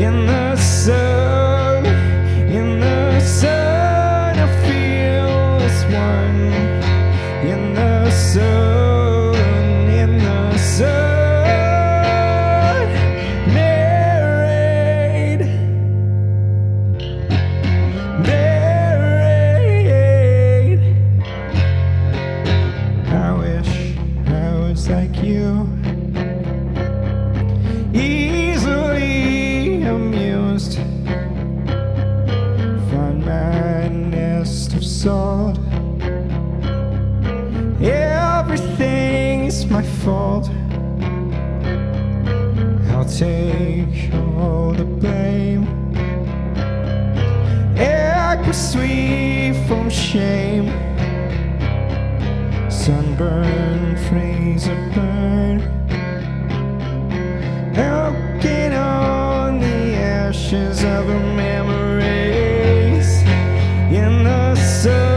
in the sun, in the sun, I feel this one. In the sun, in the sun, married, married. I wish I was like you, easily amused. Find my nest of salt. Everything's my fault. I'll take all the blame. Echo sweet from shame. Sunburn, freezer burn. Looking on the ashes of our memories. In the sun,